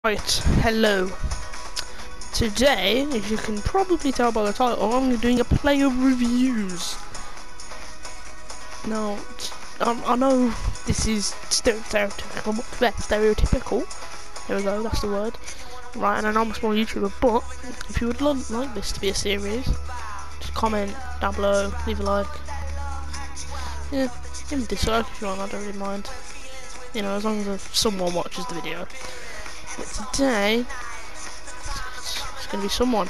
Right, hello. Today, as you can probably tell by the title, I'm doing a player reviews. Now, I know this is stereotypical. There we go, that's the word. Right, and I know I'm a small YouTuber, but if you would like this to be a series, just comment down below, leave a like. Yeah, give me a dislike if you want, I don't really mind. You know, as long as someone watches the video. But today, it's going to be someone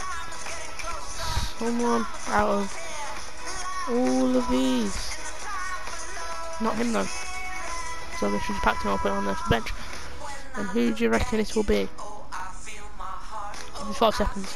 out of all of these. Not him though. So I should just packed him up, put him on there for the bench. And who do you reckon it will be? Give me 5 seconds.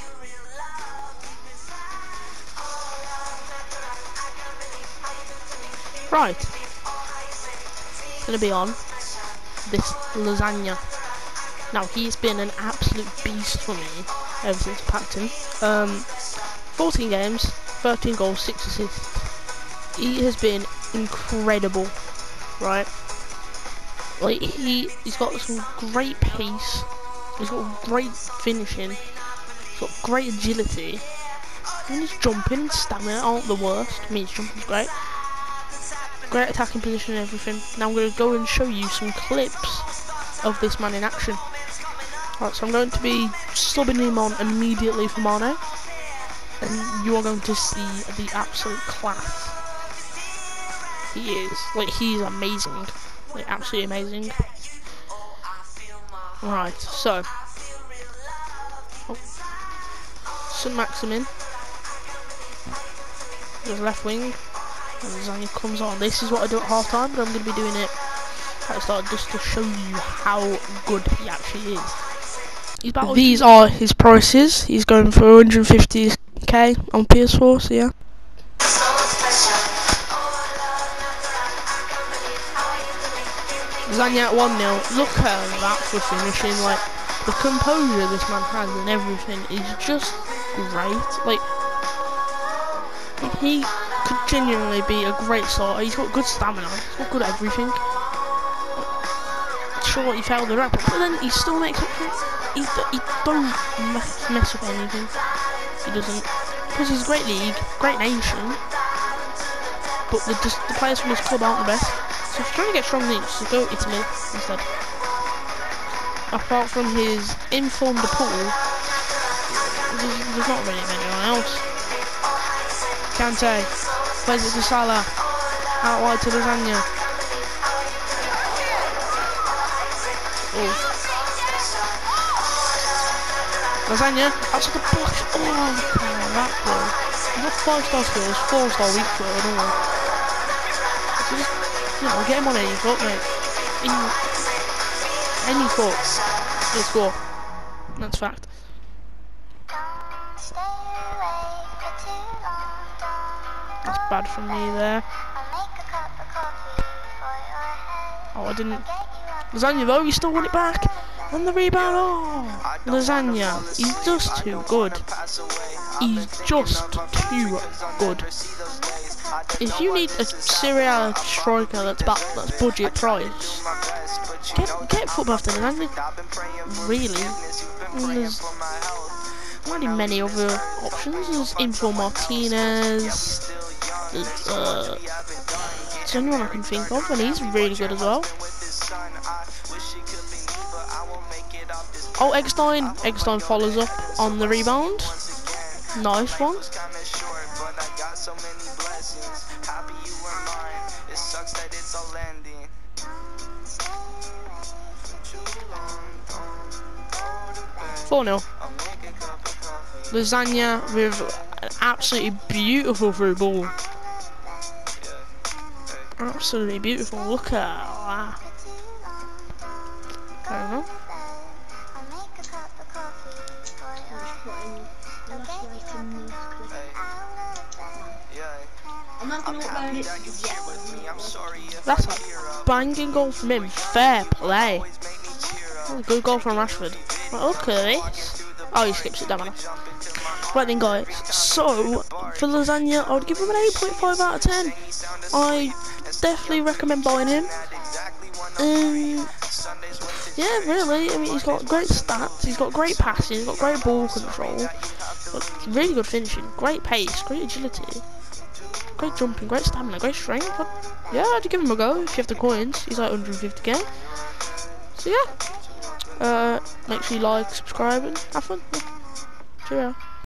Right. It's going to be on this Lasagna. Now he's been an absolute beast for me ever since I packed him. 14 games, 13 goals, 6 assists. He has been incredible, right? Like he's got some great pace. He's got great finishing. He's got great agility. And his jumping and stamina aren't the worst. I mean, his jumping's great. Great attacking position and everything. Now I'm going to go and show you some clips of this man in action. Right, so I'm going to be subbing him on immediately for Mane. And you are going to see the absolute class he is. Like, he's amazing. Like, absolutely amazing. Right, so. St. Maximin. There's left wing. And Lasagna comes on. This is what I do at half time, but I'm going to be doing it at the start just to show you how good he actually is. These are his prices. He's going for 150k on PS4, so yeah. Lasagna at 1-0. Look at that for finishing. Like, the composure this man has and everything is just great. Like, he could genuinely be a great starter. He's got good stamina. He's got good everything. Sure, he failed the rep, but then he still makes up for it. He don't mess up anything. He doesn't, because he's a great league, great nation. But the players from his club aren't the best. So if you're trying to get strong leagues, so go Italy instead. Apart from his informed pool, there's not really anyone else. Kante plays it to Salah, out wide to Lasagna. Oh. Lasagna, that's like a block. Oh, look at that ball. He's got 5-star skills, 4-star weak foot, I don't know. So just, you know, get him on any foot, mate. Any foot, he'll score. That's fact. That's bad from me there. Oh, I didn't. Lasagna though, he still won it back. And the rebound, oh, Lasagna, he's just too good. He's just too good. If you need a Serie A striker that's budget price, get football after Lasagna. Really, there's not really many other options. There's Info Martinez. There's anyone I can think of, and he's really good as well. Oh, Eggstein. Eggstein follows up on the rebound. Nice one. (4-0). Lasagna with an absolutely beautiful through ball. Absolutely beautiful. Look at that. I don't know. That's a banging goal from him. Fair play. Oh, good goal from Rashford. Right, look at this. Oh, he skips it down. Right then, guys. So for Lasagna, I would give him an 8.5 out of 10. I definitely recommend buying him. Yeah, really. I mean, he's got great stats. He's got great passing. He's got great ball control. Got really good finishing. Great pace. Great agility. Great jumping. Great stamina. Great strength. Yeah, I'd give him a go if you have the coins. He's like 150k. So yeah. Make sure you like, subscribe, and have fun. Cheerio.